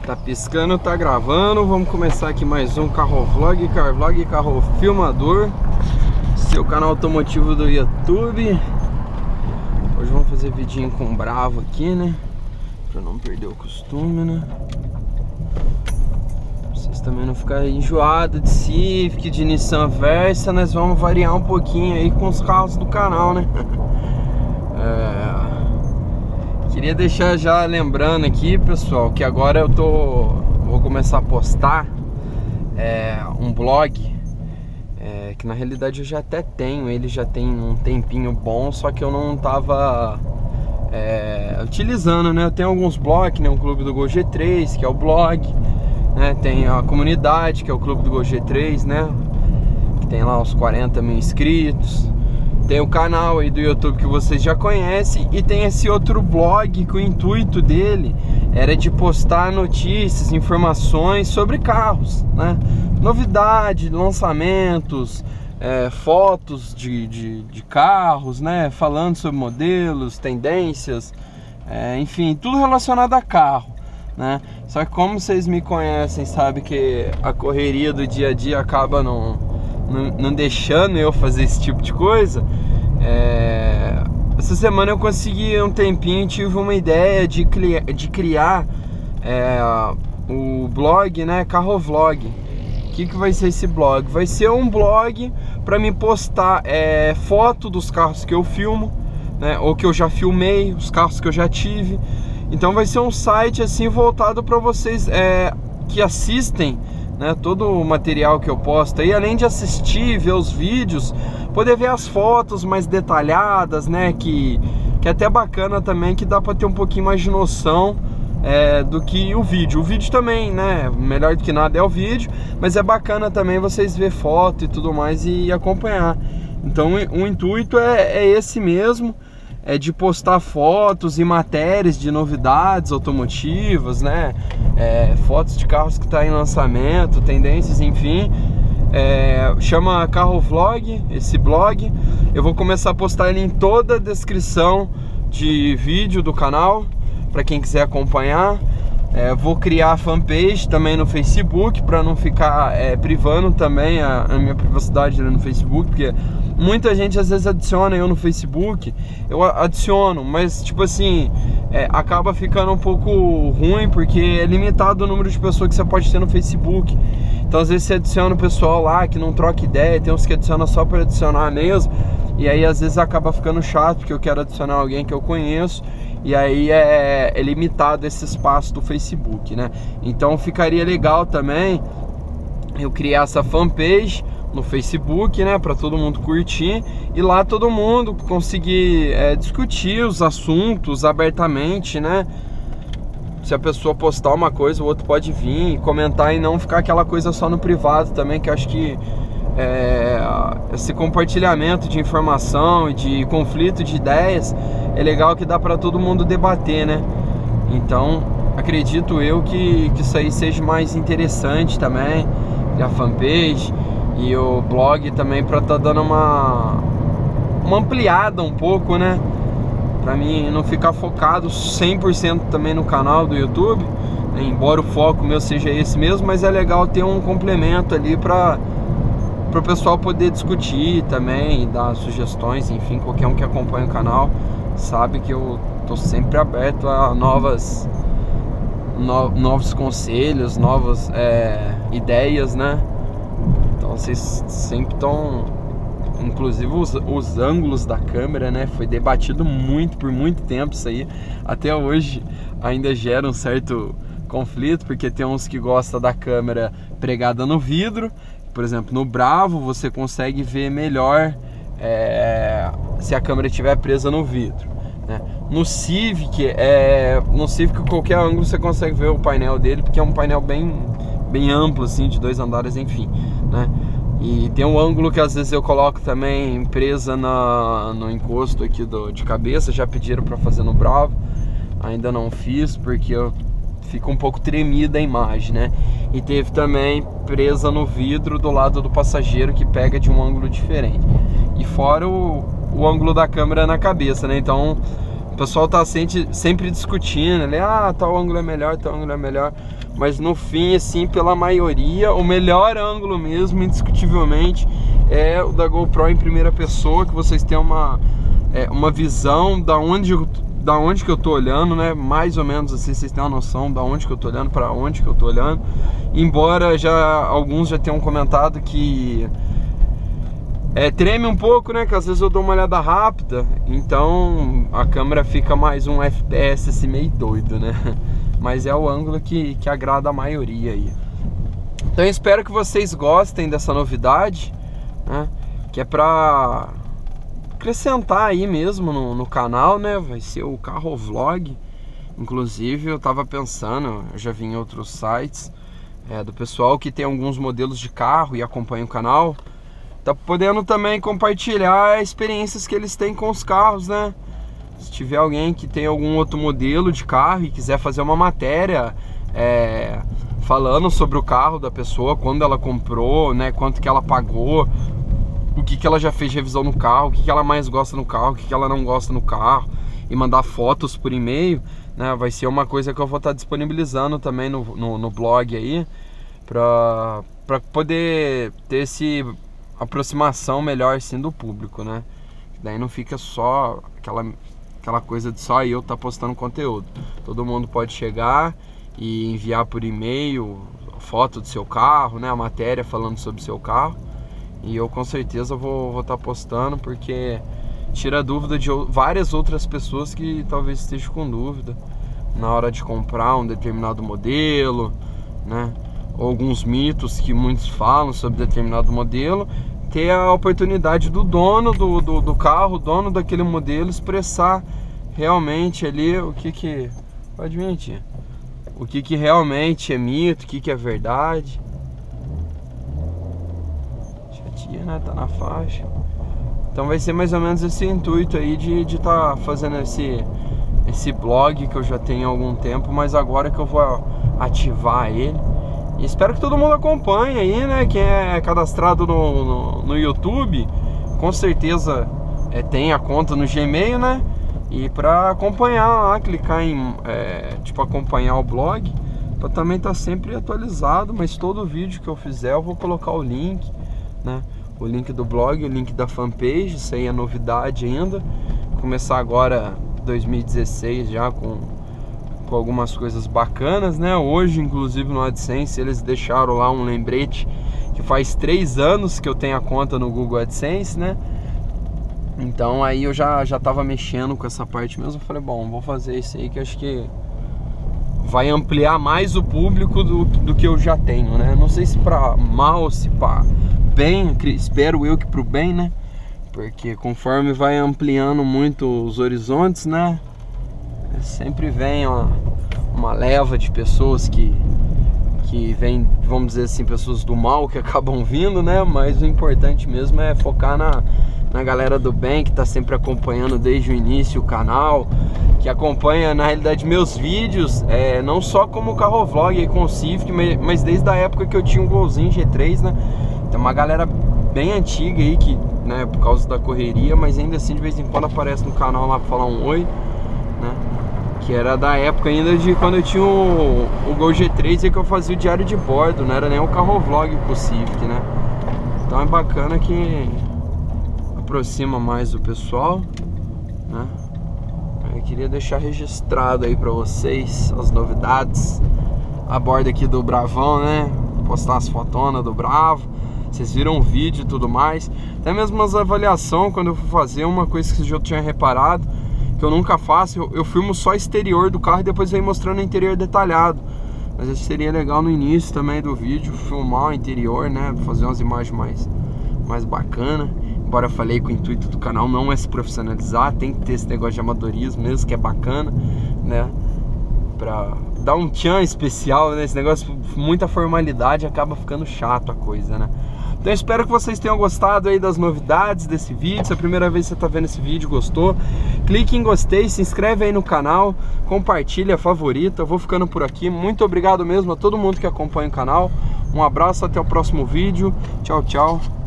Tá piscando, tá gravando. Vamos começar aqui mais um carro vlog, carro filmador, seu canal automotivo do YouTube. Hoje vamos fazer vidinho com Bravo aqui, né? Pra não perder o costume, né? Pra vocês também não ficarem enjoados de Civic, de Nissan Versa. Nós vamos variar um pouquinho aí com os carros do canal, né? Queria deixar já lembrando aqui, pessoal, que agora vou começar a postar um blog, que na realidade eu já até tenho, ele já tem um tempinho bom, só que eu não tava utilizando, né? Eu tenho alguns blogs, né? O Clube do Gol G3, que é o blog, né? Tem a comunidade, que é o Clube do Gol G3, né? Que tem lá uns 40 mil inscritos. Tem o canal aí do YouTube que vocês já conhecem. E tem esse outro blog que o intuito dele era de postar notícias, informações sobre carros, né? Novidade, lançamentos, fotos de carros, né? Falando sobre modelos, tendências, enfim, tudo relacionado a carro, né? Só que como vocês me conhecem, sabe que a correria do dia a dia acaba não deixando eu fazer esse tipo de coisa. Essa semana eu consegui um tempinho, tive uma ideia de criar o blog, né, Carro Vlog. O que vai ser esse blog? Vai ser um blog para me postar foto dos carros que eu filmo, né, ou que eu já filmei, os carros que eu já tive. Então vai ser um site assim voltado para vocês que assistem, né, todo o material que eu posto aí, além de assistir, ver os vídeos, poder ver as fotos mais detalhadas, né, que é até bacana também, que dá para ter um pouquinho mais de noção do que o vídeo. O vídeo também, né, melhor do que nada é o vídeo, mas é bacana também vocês ver foto e tudo mais e acompanhar. Então o intuito é esse mesmo, de postar fotos e matérias de novidades automotivas, né? Fotos de carros que estão em lançamento, tendências, enfim. Chama Carro Vlog, esse blog. Eu vou começar a postar ele em toda a descrição de vídeo do canal, para quem quiser acompanhar. Vou criar a fanpage também no Facebook, para não ficar privando também a minha privacidade ali no Facebook, porque muita gente às vezes adiciona eu no Facebook. Eu adiciono, mas tipo assim, acaba ficando um pouco ruim, porque é limitado o número de pessoas que você pode ter no Facebook. Então às vezes você adiciona o pessoal lá que não troca ideia, tem uns que adiciona só para adicionar mesmo, e aí às vezes acaba ficando chato, porque eu quero adicionar alguém que eu conheço, e aí é limitado esse espaço do Facebook, né? Então ficaria legal também eu criar essa fanpage no Facebook, né, para todo mundo curtir, e lá todo mundo conseguir discutir os assuntos abertamente, né? Se a pessoa postar uma coisa, o outro pode vir e comentar, e não ficar aquela coisa só no privado também, que eu acho que esse compartilhamento de informação e de conflito de ideias é legal, que dá para todo mundo debater, né? Então acredito eu que isso aí seja mais interessante também, a fanpage e o blog também, para tá dando uma ampliada um pouco, né? Pra mim não ficar focado 100% também no canal do YouTube, né? Embora o foco meu seja esse mesmo, mas é legal ter um complemento ali para o pessoal poder discutir também, dar sugestões, enfim. Qualquer um que acompanha o canal sabe que eu tô sempre aberto a novos conselhos, novas ideias, né? Então vocês sempre estão, inclusive os ângulos da câmera, né? Foi debatido por muito tempo isso aí. Até hoje ainda gera um certo conflito, porque tem uns que gostam da câmera pregada no vidro. Por exemplo, no Bravo você consegue ver melhor se a câmera estiver presa no vidro, né? No Civic, qualquer ângulo você consegue ver o painel dele, porque é um painel bem amplo, assim, de 2 andares, enfim, né? E tem um ângulo que às vezes eu coloco também presa no encosto aqui de cabeça. Já pediram para fazer no Bravo, ainda não fiz, porque fica um pouco tremida a imagem, né? E teve também presa no vidro do lado do passageiro, que pega de um ângulo diferente. E fora o ângulo da câmera na cabeça, né? Então pessoal tá sempre discutindo, né? Ah, tal ângulo é melhor, tal ângulo é melhor. Mas no fim, assim, pela maioria, o melhor ângulo mesmo, indiscutivelmente, é o da GoPro em primeira pessoa, que vocês têm uma visão da onde que eu tô olhando, né? Mais ou menos assim, vocês têm uma noção da onde que eu tô olhando, para onde que eu tô olhando. Embora alguns já tenham comentado que treme um pouco, né? Que às vezes eu dou uma olhada rápida, então a câmera fica mais um FPS assim, meio doido, né? Mas é o ângulo que agrada a maioria aí. Então eu espero que vocês gostem dessa novidade, né? Que é pra acrescentar aí mesmo no canal, né? Vai ser o carro vlog. Inclusive eu tava pensando, eu já vi em outros sites do pessoal que tem alguns modelos de carro e acompanha o canal, tá podendo também compartilhar experiências que eles têm com os carros, né? Se tiver alguém que tem algum outro modelo de carro e quiser fazer uma matéria falando sobre o carro da pessoa, quando ela comprou, né? Quanto que ela pagou, o que ela já fez de revisão no carro, o que ela mais gosta no carro, o que ela não gosta no carro, e mandar fotos por e-mail, né? Vai ser uma coisa que eu vou estar disponibilizando também no blog aí, pra poder ter essa aproximação melhor assim do público, né? Daí não fica só aquela coisa de só eu estar postando conteúdo. Todo mundo pode chegar e enviar por e-mail foto do seu carro, né? A matéria falando sobre o seu carro. E eu com certeza vou estar postando, porque tira dúvida de várias outras pessoas que talvez estejam com dúvida na hora de comprar um determinado modelo, né? Ou alguns mitos que muitos falam sobre determinado modelo. Ter a oportunidade do dono do carro, dono daquele modelo, expressar realmente ali o que pode mentir, o que realmente é mito, o que é verdade. Tia, né? Tá na faixa. Então vai ser mais ou menos esse intuito aí de estar fazendo esse blog que eu já tenho há algum tempo, mas agora que eu vou ativar ele. E espero que todo mundo acompanhe aí, né? Quem é cadastrado no YouTube, com certeza tem a conta no Gmail, né? E para acompanhar lá, clicar em tipo acompanhar o blog, para também estar sempre atualizado. Mas todo vídeo que eu fizer eu vou colocar o link, né? O link do blog, o link da fanpage. Isso aí é novidade ainda. Vou começar agora 2016 já com algumas coisas bacanas, né? Hoje, inclusive, no AdSense, eles deixaram lá um lembrete que faz 3 anos que eu tenho a conta no Google AdSense, né? Então aí eu já tava mexendo com essa parte mesmo. Eu falei, bom, vou fazer isso aí que acho que vai ampliar mais o público do que eu já tenho, né? Não sei se pra mal ou se pra bem, espero eu que pro bem, né? Porque conforme vai ampliando muito os horizontes, né? Sempre vem uma leva de pessoas que vem, vamos dizer assim, pessoas do mal que acabam vindo, né? Mas o importante mesmo é focar na galera do bem, que tá sempre acompanhando desde o início o canal, que acompanha na realidade meus vídeos, não só como carro vlog aí com o Civic, mas desde a época que eu tinha um Golzinho G3, né? Tem uma galera bem antiga aí que, né, por causa da correria, mas ainda assim de vez em quando aparece no canal lá pra falar um oi, né? Que era da época ainda de quando eu tinha o Gol G3 e que eu fazia o diário de bordo, não era nem o carro vlog com o Civic, né? Então é bacana que aproxima mais do pessoal, né? Eu queria deixar registrado aí pra vocês as novidades a bordo aqui do Bravão, né? Postar as fotonas do Bravo. Vocês viram o vídeo e tudo mais. Até mesmo as avaliações, quando eu for fazer, uma coisa que eu já tinha reparado, que eu nunca faço, eu filmo só exterior do carro e depois venho mostrando o interior detalhado. Mas isso seria legal no início também do vídeo, filmar o interior, né? Fazer umas imagens mais bacanas. Embora eu falei que o intuito do canal não é se profissionalizar, tem que ter esse negócio de amadorismo mesmo, que é bacana, né? Pra dar um tchan especial, né? Esse negócio, muita formalidade, acaba ficando chato a coisa, né? Então eu espero que vocês tenham gostado aí das novidades desse vídeo. Se é a primeira vez que você está vendo esse vídeo, gostou, clique em gostei, se inscreve aí no canal, compartilha, favorita. Eu vou ficando por aqui. Muito obrigado mesmo a todo mundo que acompanha o canal. Um abraço, até o próximo vídeo. Tchau, tchau.